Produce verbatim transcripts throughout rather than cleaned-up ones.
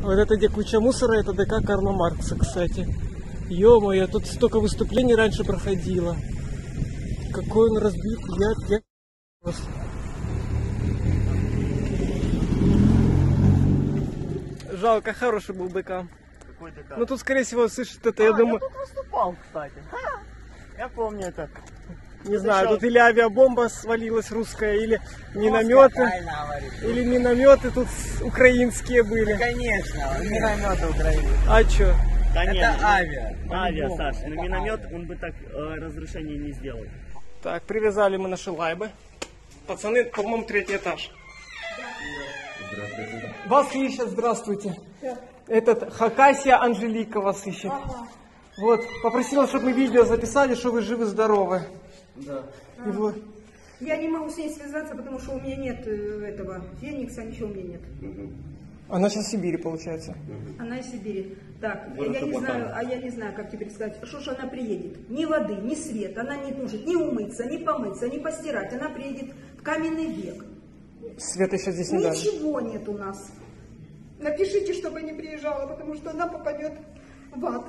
Вот это где куча мусора, это ДК Карла Маркса, кстати. Ё-моё, тут столько выступлений раньше проходило. Какой он разбит, я... я... Жалко, хороший был ДК. Какой ДК? Ну тут, скорее всего, слышит это, а, я думаю... я тут выступал, кстати. Ха! Я помню это. Не тут знаю, еще... тут или авиабомба свалилась русская, или минометы. Или минометы тут украинские были. Ну, конечно, минометы Украины. А чё? Да это нет, авиа. Авиа, По-любому, Саш, это на миномет авиа. он бы так э, разрушение не сделал. Так, привязали мы наши лайбы. Пацаны, по-моему, третий этаж. Здравствуйте. Вас ищет, здравствуйте. Этот Хакасия Анжелика вас ищет. Ага. Вот, попросила, чтобы мы видео записали, что вы живы-здоровы. Да. И вот. Я не могу с ней связаться, потому что у меня нет э, этого феникса, ничего у меня нет. Она сейчас в Сибири, получается. Она из Сибири. Так, я, Город я не Абакан. знаю, а я не знаю, как теперь сказать, что ж она приедет. Ни воды, ни света, она не может ни умыться, ни помыться, ни постирать. Она приедет в каменный век. Света сейчас здесь не дали. Ничего нет у нас. Напишите, чтобы не приезжала, потому что она попадет в ад.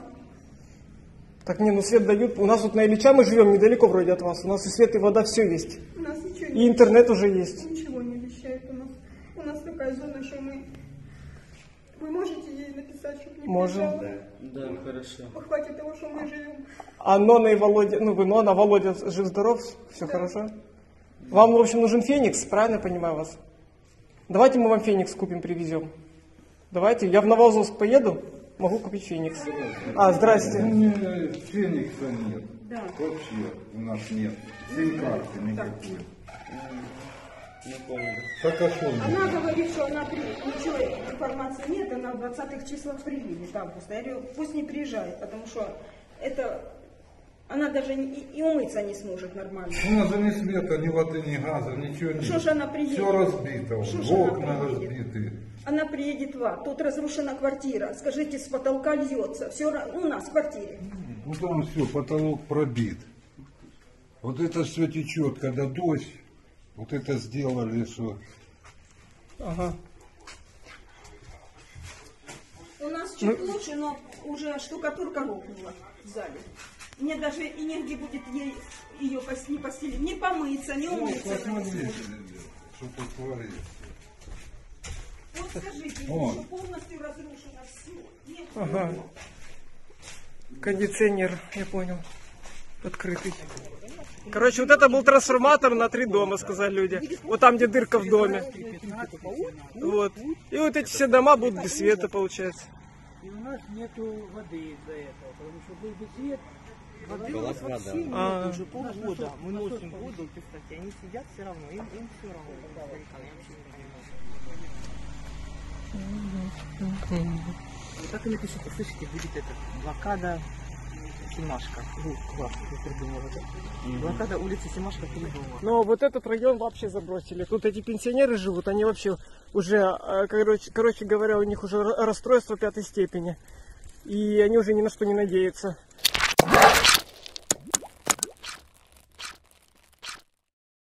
Так не, ну свет дают. У нас тут на Ильича мы живем недалеко вроде от вас. У нас и свет, и вода, все есть. У нас ничего И нет. интернет уже есть. Ничего не обещает у нас. У нас такая зона, что мы... Вы можете ей написать, чтобы не Можем. приезжала? Да, хорошо. Хватит того, что мы живем. А Нона и Володя, ну вы Нона, Володя жив-здоров, все Да. хорошо? Вам, в общем, нужен феникс, правильно я понимаю вас? Давайте мы вам феникс купим, привезем. Давайте, я в Новоазовск поеду, могу купить феникс. А, здрасте. Феникса нет. Да. Вообще у нас нет. Сим-карты никакой. Не помню. Так а что Она нет? говорит, что она при... ничего информации нет, она в двадцатых числах приедет августа. Я говорю, пусть не приезжает, потому что это она даже и, и умыться не сможет нормально. У нас же ни света, ни воды, ни газа, ничего нет. Что ж она приедет? Все разбито, Что ж она окна приедет? разбиты. Она приедет в ад. Тут разрушена квартира. Скажите, с потолка льется. Все у нас в квартире. Ну там все, потолок пробит. Вот это все течет, когда дождь. Вот это сделали, что... Ага. У нас чуть лучше, но уже штукатурка рухнула в зале. Мне даже и негде будет ей ее пос- не постелить, не помыться, не Ну, умыться. она не посмотрите, сможет. что тут творится. Вот скажите, Вот. что полностью разрушено все. Нет. Ага. Кондиционер, я понял, открытый. Короче, вот это был трансформатор на три дома, сказали люди. Вот там, где дырка в доме. Вот. И вот эти все дома будут без света, получается. И у нас нету воды из-за этого, потому что был бы свет, воды Была у нас вода. вообще нет. А. Уже полгода мы носим воду, представьте, они сидят все равно, им, им все равно. Старикам, я вообще не понимаю. Вот так и напишите, слышите, будет это, блокада Семашка. Ну, классно, я придумал это. Блокада улицы Семашка, три дома. Но вот этот район вообще забросили. Тут эти пенсионеры живут, они вообще уже, э, короче, короче говоря, у них уже расстройство пятой степени. И они уже ни на что не надеются.